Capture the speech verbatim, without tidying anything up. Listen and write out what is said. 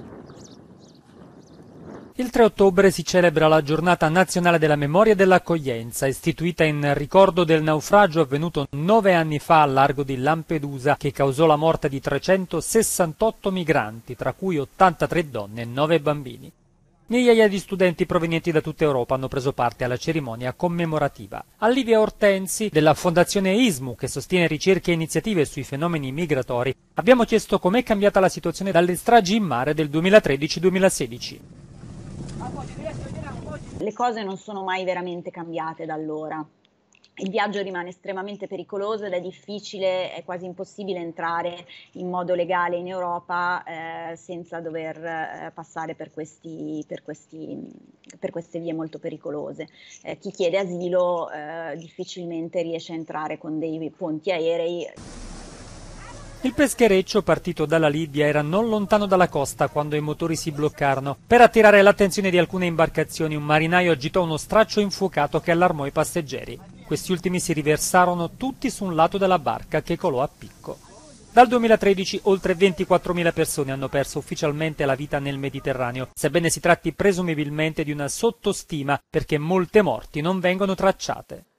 Il tre ottobre si celebra la Giornata Nazionale della Memoria e dell'Accoglienza, istituita in ricordo del naufragio avvenuto nove anni fa al largo di Lampedusa, che causò la morte di trecentosessantotto migranti, tra cui ottantatré donne e nove bambini. Migliaia di studenti provenienti da tutta Europa hanno preso parte alla cerimonia commemorativa. A Livia Ortensi, della Fondazione ISMU, che sostiene ricerche e iniziative sui fenomeni migratori, abbiamo chiesto com'è cambiata la situazione dalle stragi in mare del duemilatredici duemilasedici. Le cose non sono mai veramente cambiate da allora. Il viaggio rimane estremamente pericoloso ed è difficile, è quasi impossibile entrare in modo legale in Europa eh, senza dover eh, passare per, questi, per, questi, per queste vie molto pericolose. Eh, chi chiede asilo eh, difficilmente riesce a entrare con dei ponti aerei. Il peschereccio partito dalla Libia era non lontano dalla costa quando i motori si bloccarono. Per attirare l'attenzione di alcune imbarcazioni, un marinaio agitò uno straccio infuocato che allarmò i passeggeri. Questi ultimi si riversarono tutti su un lato della barca che colò a picco. Dal duemilatredici oltre ventiquattromila persone hanno perso ufficialmente la vita nel Mediterraneo, sebbene si tratti presumibilmente di una sottostima perché molte morti non vengono tracciate.